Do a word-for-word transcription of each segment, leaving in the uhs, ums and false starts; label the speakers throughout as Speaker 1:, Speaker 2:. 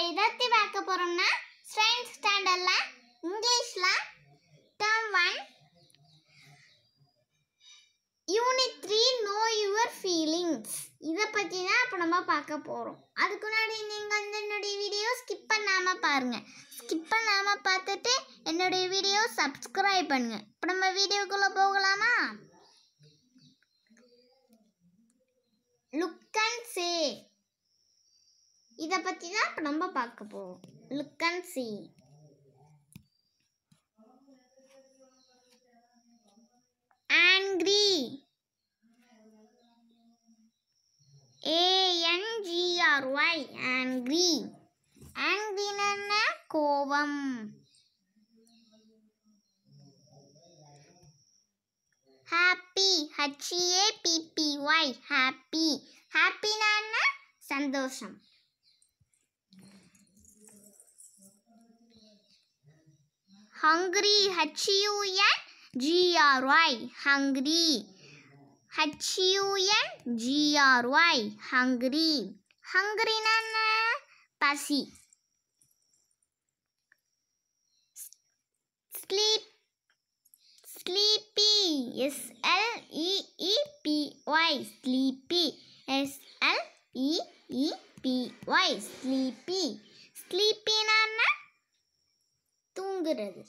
Speaker 1: இதை பற்றி பார்க்க போகிறோம்னா செவன்த் ஸ்டாண்டர்டில் இங்கிலீஷில் term one unit three know your feelings இதை பற்றி தான் இப்போ நம்ம பார்க்க போகிறோம். அதுக்கு முன்னாடி நீங்கள் வந்து என்னுடைய வீடியோ ஸ்கிப் பண்ணாமல் பாருங்கள். ஸ்கிப் பண்ணாமல் பார்த்துட்டு என்னுடைய வீடியோ சப்ஸ்கிரைப் பண்ணுங்கள். இப்போ நம்ம வீடியோக்குள்ளே போகலாமா? லுக் அண்ட் சே இதை பற்றி தான் இப்போ நம்ம பார்க்க போகிறோம். Look and say. Angry, A N G R Y, angry. Angry na கோபம். Happy, H A P P Y, happy. Happy na சந்தோஷம். Hungry, H U N G R Y, hungry. H U N G R Y, hungry. Hungry na பசி. Sleep, sleepy, S L E E P Y, sleepy. S L E E P Y, sleepy. Sleepy na தூங்குறது.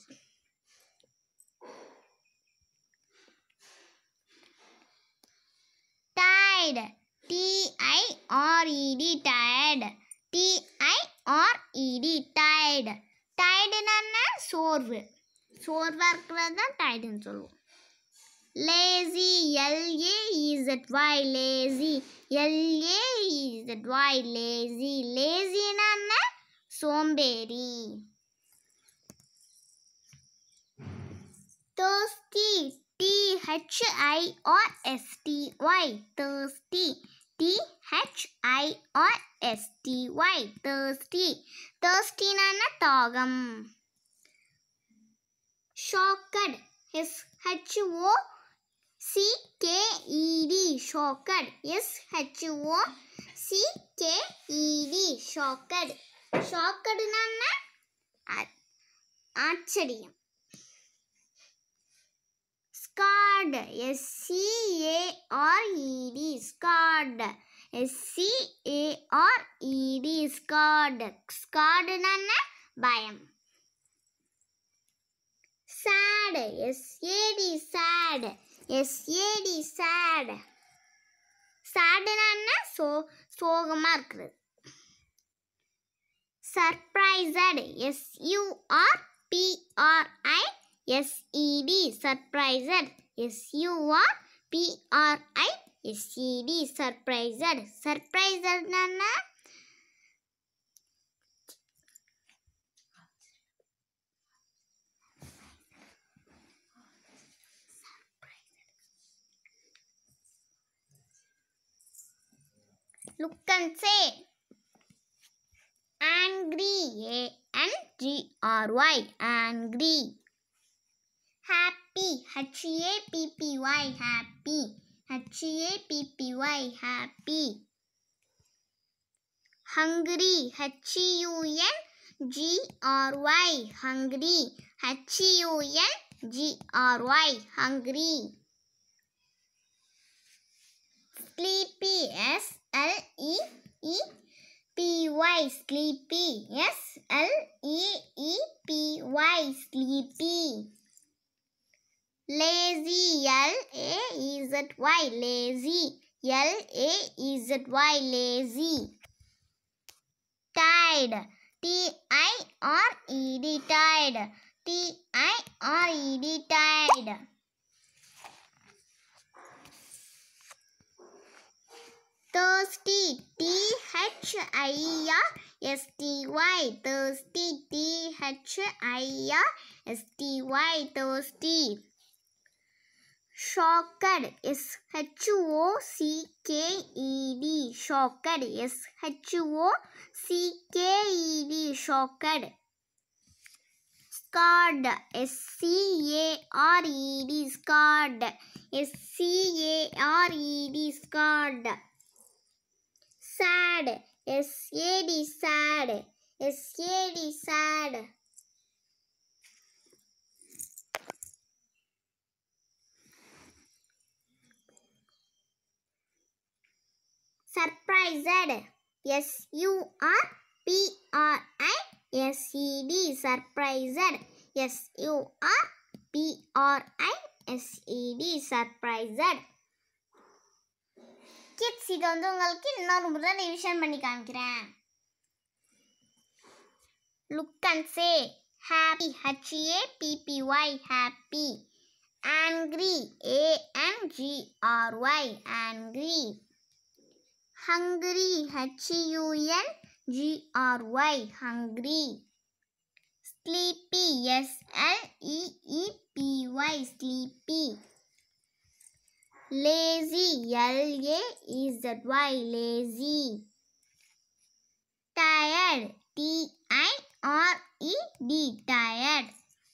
Speaker 1: Tired, T I R E D, tired. T I R E D, tired. Tired na சோர்வு. சோர்வா இருக்கிறது தான் டயர்டுன்னு சொல்லுவோம். Lazy, L A E Z Y, lazy. L A E Z Y, lazy. Lazy na சோம்பேறி. Thirsty, T H I R S T Y, thirsty. T H I R S T Y, thirsty. Thirsty na தாகம். Shocked, S H O C K E D, shocked. S H O C K E D, shocked. Shocked na ஆச்சரியம். Scarred, S C A R E D, scarred. S C A R E D, scarred. Scarred na பயம். Sad, S A D, sad. S A D, sad. Sad na சோ சோகமா இருக்குது. Surprised, S U R P R I S E D, surprised. S U R P R I S E D, surprised. Surprised na look and say. Angry, A N G R Y, angry. Happy, H A P P Y, happy. H A P P Y, happy. Hungry, H U N G R Y, hungry. H U N G R Y, hungry. Sleepy, S L E E P Y, sleepy. S L E E P Y, sleepy. Lazy, L A E Z Y, lazy. L A E Z Y, lazy. Tired, T I R E D, tired. T I R E D, tired. Thirsty, T H I R S T Y, thirsty. T H I R S T Y, thirsty. Shocked, S H O C K E D, shocked. S H O C K E D, shocked. Scarred, S C A R E D, scarred. S C A R E D, scarred. Sad, S A D, sad. S A D sad. Surprised. S U R P R I S E D. Surprised. S U R P R I S E D. Surprised. Kids, இது வந்து உங்களுக்கு இன்னொரு முறை revision பண்ணி காமிக்கிறேன். Look and say happy. H A P P Y. Happy. Angry. A N G R Y. Angry. Hungry. H U N G R Y. Hungry. Sleepy. S L E E P Y. Sleepy. Lazy. L A E Z Y. Lazy. Tired. T I R E D. Tired.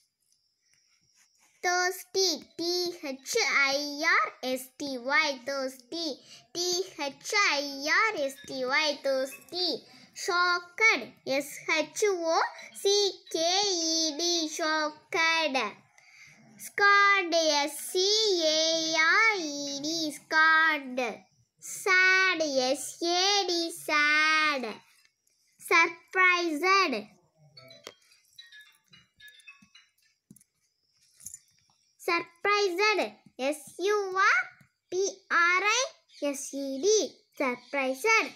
Speaker 1: Thirsty. T H I R S T Y. Thirsty. T H I R S T Y. Thirsty. Shocked. S H O C K E D. Shocked. Scared. S C A R E D. Scared. Sad. S A D. Sad. Surprised. Surprised. S U R P R I S E D. Surprised.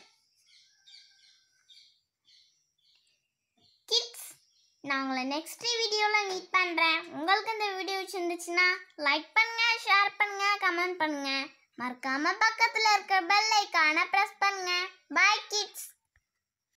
Speaker 1: Kids, நான் உங்களை next வீடியோவில் meet பண்ணுறேன். உங்களுக்கு இந்த video பிடிச்சிருந்துச்சுன்னா like பண்ணுங்க, share பண்ணுங்க, comment பண்ணுங்க. மறக்காம பக்கத்தில் இருக்கிற பெல் ஐக்கானை ப்ரெஸ் பண்ணுங்க. பாய்.